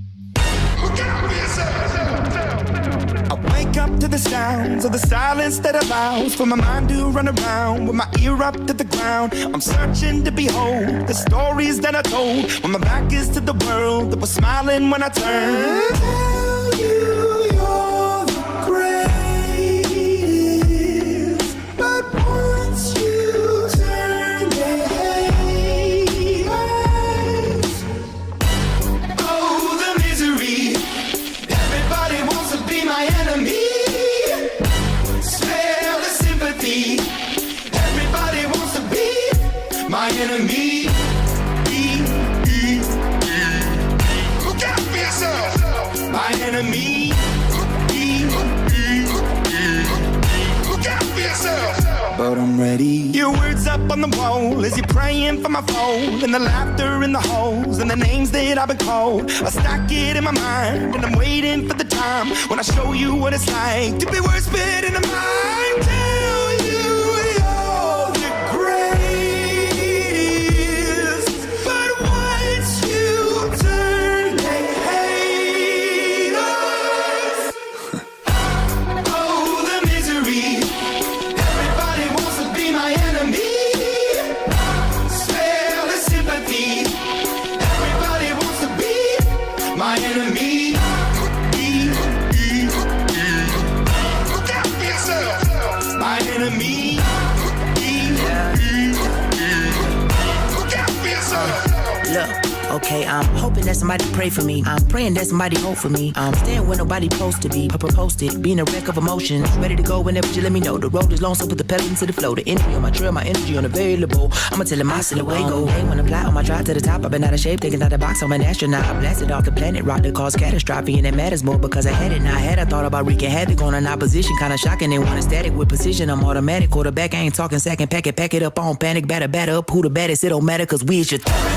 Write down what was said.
I wake up to the sounds of the silence that allows for my mind to run around with my ear up to the ground. I'm searching to behold the stories that I told when my back is to the world that was smiling when I turned. Tell you you're the greatest, but once you turn they hate us. Oh, the misery. Everybody wants to be my enemy. Smell the sympathy. Everybody wants to be my enemy. Look out for yourself. My enemy. Look out for yourself. But I'm ready. Your words up on the wall as you're praying for my phone, and the laughter in the holes and the names that I've been called. I stack it in my mind and I'm waiting for the time when I show you what it's like to be worse fit in the mind. Tell you you're the greatest, but once you turn they hate us. Oh, the misery. Everybody wants to be my enemy. Spare the sympathy. Everybody wants to be my enemy. Look out for yourself. My enemy. Look out for yourself. Look, okay, I'm hoping that somebody pray for me. I'm praying that somebody hope for me. I'm staying where nobody supposed to be. Papa posted, being a wreck of emotions. Ready to go whenever you let me know. The road is long, so put the pedal into the flow. The energy on my trail, my energy unavailable. I'ma tell him my silhouette go. Hey, when I fly on my drive to the top, I've been out of shape, taking out the box. I'm an astronaut. I blasted off the planet, rock that caused catastrophe, and it matters more because I had it. Now I had, I thought about wreaking havoc on an opposition. Kinda shocking, they want a static with precision. I'm automatic, quarterback, I ain't talking second, pack it up on panic, batter up. Who the baddest? It don't matter, cause we is your threat.